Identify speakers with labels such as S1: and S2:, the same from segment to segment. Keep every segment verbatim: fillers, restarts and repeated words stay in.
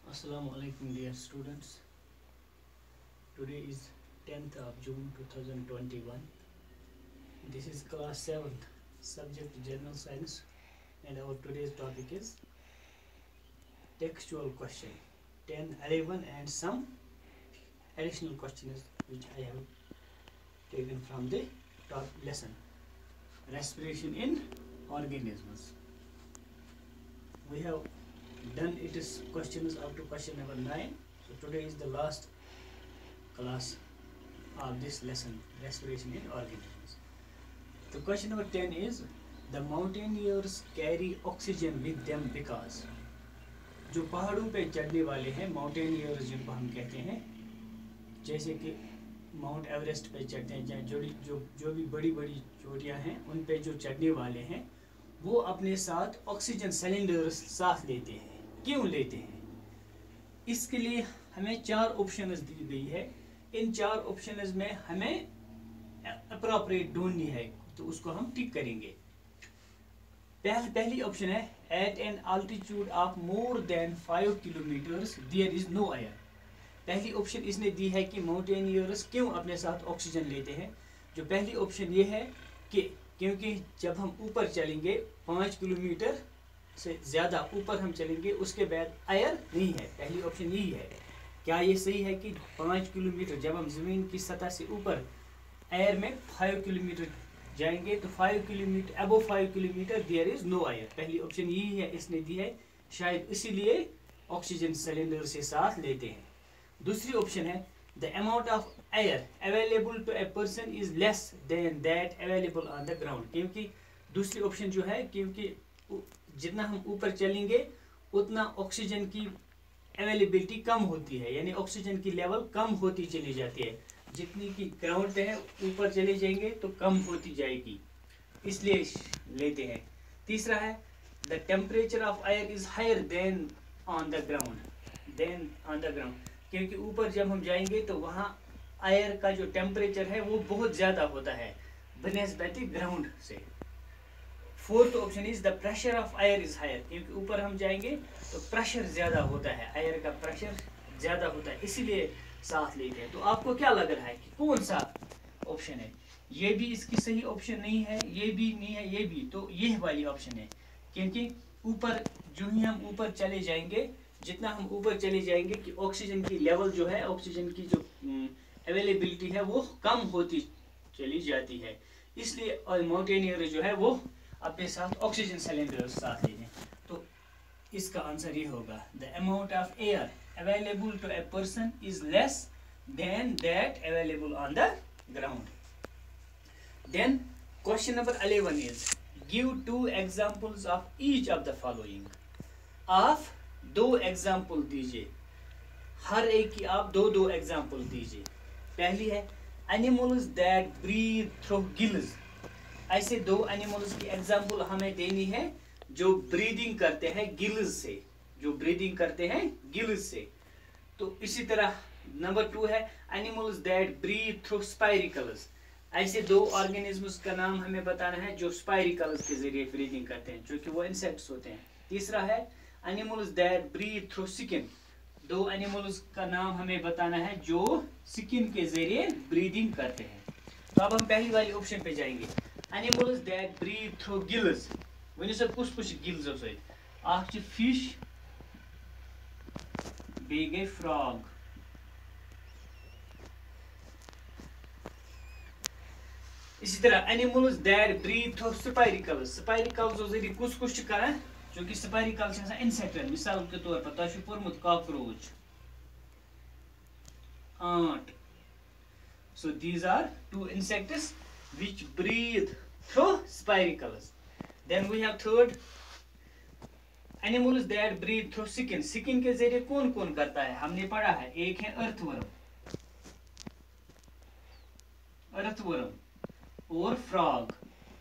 S1: Assalamu alaikum dear students. Today is tenth of June two thousand twenty-one. This is class seventh, subject General Science, and our today's topic is textual question. ten, eleven and some additional questions which I have taken from the top lesson. Respiration in organisms. We have done it is questions up to question number nine. So today is the last class of this lesson, respiration in organisms. The question number ten is, the mountaineers carry oxygen with them because, जो पहाड़ों पे चढ़ने वाले हैं mountaineers जिनको हम कहते हैं, जैसे कि माउंट एवरेस्ट पे चढ़ते हैं, चाहे जो जो जो भी बड़ी बड़ी चोटियां हैं उन पे जो चढ़ने वाले हैं वो अपने साथ ऑक्सीजन सिलेंडर्स साथ लेते हैं। क्यों लेते हैं? इसके लिए हमें चार ऑप्शंस दी गई है। इन चार ऑप्शंस में हमें अप्रोप्रिएट ढूंढनी है, तो उसको हम टिक करेंगे। पहली पहली ऑप्शन है, at an altitude of more than five kilometres there is no air. पहली ऑप्शन इसने दी है कि माउंटेनियर्स क्यों अपने साथ ऑक्सीजन लेते हैं। जो पहली ऑप्शन ये है कि क्योंकि जब हम ऊपर चलेंगे पाँच किलोमीटर से ज़्यादा ऊपर हम चलेंगे उसके बाद एयर नहीं है। पहली ऑप्शन यही है। क्या ये सही है कि पाँच किलोमीटर जब हम ज़मीन की सतह से ऊपर एयर में फाइव किलोमीटर जाएंगे तो five kilometre above five kilometre there is no air. पहली ऑप्शन यही है, इसने दी है, शायद इसीलिए ऑक्सीजन सिलेंडर से साथ लेते हैं। दूसरी ऑप्शन है, the amount of air available to a person is less than that available on the ground. क्योंकि दूसरी ऑप्शन जो है, क्योंकि जितना हम ऊपर चलेंगे उतना ऑक्सीजन की अवेलेबिलिटी कम होती है, यानी ऑक्सीजन की लेवल कम होती चली जाती है। जितनी की ग्राउंड पे है ऊपर चले जाएंगे तो कम होती जाएगी, इसलिए लेते हैं। तीसरा है, the temperature of air is higher than on the ground than on the ground क्योंकि ऊपर जब हम जाएंगे तो वहाँ एयर का जो टेम्परेचर है वो बहुत ज़्यादा होता है बनिस्बत ग्राउंड से। Fourth option is the pressure of air is higher, क्योंकि ऊपर हम जाएंगे तो प्रेशर ज़्यादा होता है, एयर का प्रेशर ज़्यादा होता है, इसीलिए साथ लेते हैं। तो आपको क्या लग रहा है कि कौन सा ऑप्शन है? ये भी इसकी सही ऑप्शन नहीं है, ये भी नहीं है, ये भी, तो ये वाली ऑप्शन है। क्योंकि ऊपर जो ही हम ऊपर चले जाएंगे, जितना हम ऊपर चले जाएंगे कि ऑक्सीजन की लेवल जो है, ऑक्सीजन की जो अवेलेबिलिटी है वो कम होती चली जाती है, इसलिए और माउंटेनियर जो है वो अपने साथ ऑक्सीजन सिलेंडर साथ लेते हैं। तो इसका आंसर ये होगा, the amount of air available to a person is less than that available on the ground. Then question number eleven is, give two examples of each of the following. आप दो example दीजिए, हर एक की आप दो दो एग्जाम्पल दीजिए। पहली है, animals that breathe through gills. ऐसे दो एनिमल्स की एग्जाम्पल हमें देनी है जो ब्रीदिंग करते हैं गिल्स से, जो ब्रीदिंग करते हैं गिल्स से। तो इसी तरह नंबर टू है, animals that breathe through spiracles. ऐसे दो ऑर्गेनिजम्स का नाम हमें बताना है जो स्पाइरिकल्स के जरिए ब्रीदिंग करते हैं, जो कि वो इंसेक्ट्स होते हैं। तीसरा है, animals that breathe through skin. दो एनिमल्स का नाम हमें बताना है जो स्किन के जरिए ब्रीदिंग करते हैं। तो अब हम पहली वाली ऑप्शन पे जाएंगे, animals that breathe through gills. One sir कुछ कुछ गिल्स आप फिश, बे गए फ्रॉग, इसी तरह animals that breathe through spiracles. Spiracles जरिए कुछ कुछ करान, जो कि स्पाइरिकल्स इंसेक्ट, मिसाल के तौर पर तुम पोर्मुत cockroach, ant. So these are two insects which breathe through spiracles. Then we have third, animals that breathe through skin. Skin के जरिए कौन कौन करता है हमने पढ़ा है, एक है अर्थवर्म, अर्थवर्म और फ्रॉग,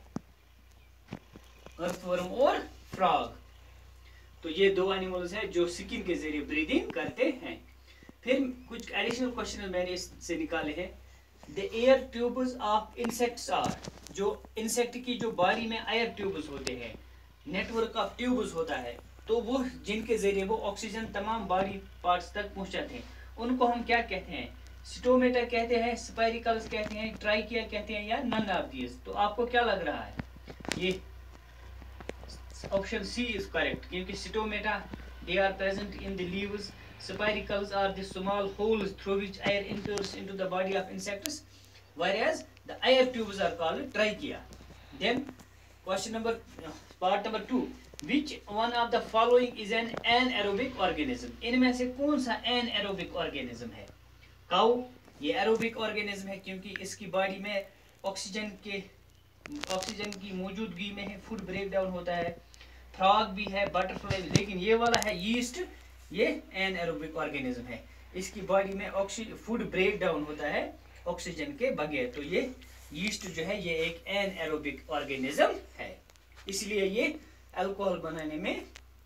S1: अर्थवर्म और फ्रॉग। तो ये दो एनिमल्स हैं जो स्किन के जरिए ब्रीदिंग करते हैं। फिर कुछ एडिशनल क्वेश्चन मैंने इससे निकाले हैं। The air tubes of insects are, जो इंसेक्ट की जो बॉडी में एयर ट्यूब्स होते हैं, नेटवर्क ऑफ ट्यूब्स होता है, तो वो जिनके जरिए वो ऑक्सीजन तमाम बॉडी पार्ट्स तक पहुंचाते हैं, उनको हम क्या कहते हैं? स्टोमेटा कहते हैं, स्पाइरिकल्स कहते हैं, ट्राइकिया कहते हैं, या नन ऑफ दीज। तो आपको क्या लग रहा है? ये ऑप्शन सी इज करेक्ट, क्योंकि stomata they are present in the leaves, spiracles are the small holes through which air enters into the body of insects, whereas the air tubes are called trachea. Then question number uh, part number two, which one of the following is an anaerobic organism? इनमें से कौन सा anaerobic organism है? Cow ये aerobic organism है, क्योंकि इसकी body में ऑक्सीजन के ऑक्सीजन की मौजूदगी में है फूड ब्रेक डाउन होता है। फ्रॉग भी है, बटरफ्लाई, लेकिन ये वाला है यीस्ट, ये एनएरोबिक ऑर्गेनिज्म है, इसकी बॉडी में ऑक्सीजन फूड ब्रेक डाउन होता है ऑक्सीजन के बगैर। तो ये यीस्ट जो है ये एक एनएरोबिक ऑर्गेनिज्म है, इसलिए ये अल्कोहल बनाने में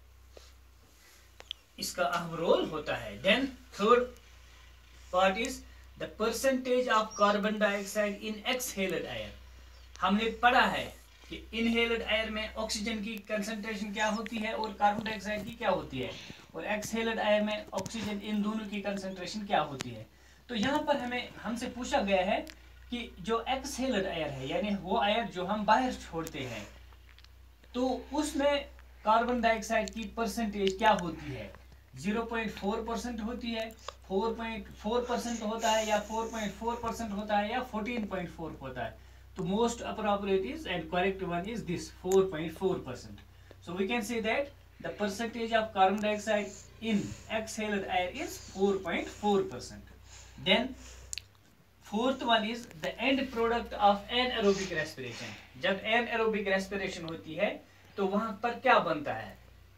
S1: इसका अहम रोल होता है। Then third part is the percentage of carbon dioxide in exhaled air. हमने पढ़ा है कि इनहेल्ड एयर में ऑक्सीजन की कंसंट्रेशन क्या होती है और कार्बन डाइऑक्साइड की क्या होती है, और एक्सहेल्ड एयर में ऑक्सीजन, इन दोनों की कंसंट्रेशन क्या होती है। तो यहाँ पर हमें हमसे पूछा गया है कि जो एक्सहेल्ड एयर है, यानी वो एयर जो हम बाहर छोड़ते हैं, तो उसमें कार्बन डाइऑक्साइड की परसेंटेज क्या होती है? ज़ीरो पॉइंट फोर परसेंट होती है, फोर पॉइंट फोर परसेंट होता है, या फोर पॉइंट फोर परसेंट होता है, या फोर्टीन पॉइंट फोर होता है। तो most appropriate is and correct one is this four point four percent. So we can say that the percentage of carbon dioxide in exhaled air is four point four percent. Then fourth one is the end product of anaerobic respiration. जब anaerobic respiration होती है तो वहां पर क्या बनता है?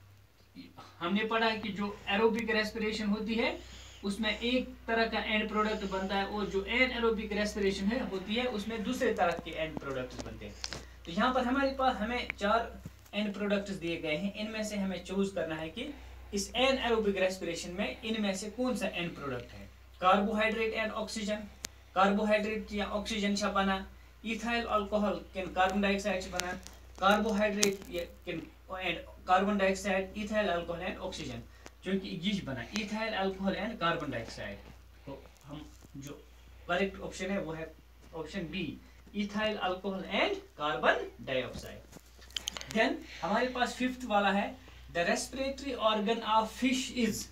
S1: हमने पढ़ा है कि जो एरोबिक रेस्पिरेशन होती है उसमें एक तरह का एंड प्रोडक्ट बनता है, और जो एनएरोबिक रेस्पिरेशन है होती है उसमें दूसरे तरह के एंड प्रोडक्ट्स बनते हैं। तो यहाँ पर हमारे पास हमें चार एंड प्रोडक्ट्स दिए गए हैं, इनमें से हमें चूज करना है कि इस एनएरोबिक रेस्पिरेशन में इनमें से कौन सा एंड प्रोडक्ट है। कार्बोहाइड्रेट एंड ऑक्सीजन, कार्बोहाइड्रेट या ऑक्सीजन से बना, ethyl alcohol can carbon dioxide से बना, carbohydrate can and carbon dioxide, ethyl alcohol and oxygen, जो कि यीस्ट बना, ethyl alcohol and carbon dioxide. तो हम जो करेक्ट ऑप्शन है वो है option B, ethyl alcohol and carbon dioxide. Then हमारे पास फिफ्थ वाला है the respiratory organ of fish is.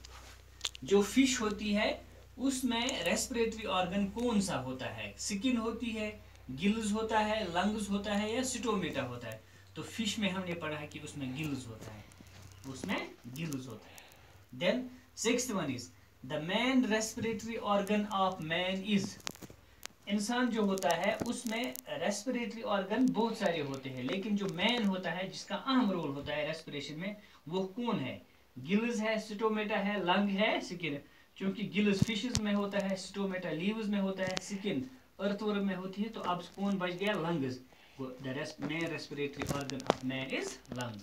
S1: जो फिश होती है उसमें रेस्पिरेटरी ऑर्गन कौन सा होता है? स्किन होती है, गिल्स होता है, लंग्स होता है, या स्टोमेटा होता है? तो फिश में हमने पढ़ा है कि उसमें गिल्स होता है, उसमें गिल्स होता है। Then sixth one is the main respiratory organ of man is। इंसान जो होता है उसमें रेस्पिरेटरी ऑर्गन बहुत सारे होते हैं, लेकिन जो मैन होता है जिसका अहम रोल होता है रेस्पिरेशन में वो कौन है? गिल्स है, स्टोमेटा है, लंग है, स्किन। क्योंकि गिल्स फिशेस में होता है, स्टोमेटा लीव्स में होता है, स्किन अर्थवर्म में होती है, तो अब कौन बच गया? Lungs. The main respiratory organ of man is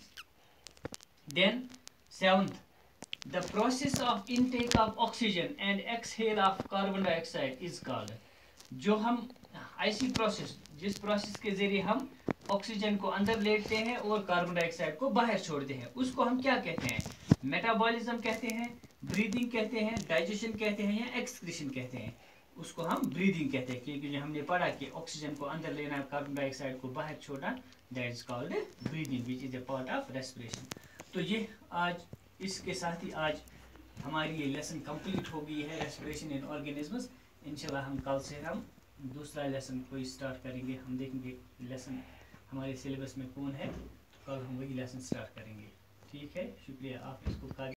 S1: lungs. Then seventh, the process of intake of oxygen and exhale of carbon dioxide is called। जो हम ऐसी प्रोसेस, जिस प्रोसेस के जरिए हम ऑक्सीजन को अंदर लेते हैं और कार्बन डाइऑक्साइड को बाहर छोड़ते हैं, उसको हम क्या कहते हैं? मेटाबॉलिज्म कहते हैं, ब्रीदिंग कहते हैं, डाइजेशन कहते हैं, या एक्सक्रीशन कहते हैं। उसको हम ब्रीदिंग कहते हैं, क्योंकि हमने पढ़ा कि ऑक्सीजन को अंदर लेना, कार्बन डाइऑक्साइड को बाहर छोड़ना, that is called breathing, which is a part of respiration. तो ये आज इसके साथ ही आज हमारी ये लेसन कंप्लीट हो गई है, रेस्पिरेशन इन ऑर्गेनिजम्स। इंशाल्लाह हम कल से हम दूसरा लेसन कोई स्टार्ट करेंगे, हम देखेंगे लेसन हमारे सिलेबस में कौन है, तो कल हम वही लेसन स्टार्ट करेंगे। ठीक है, शुक्रिया, आप इसको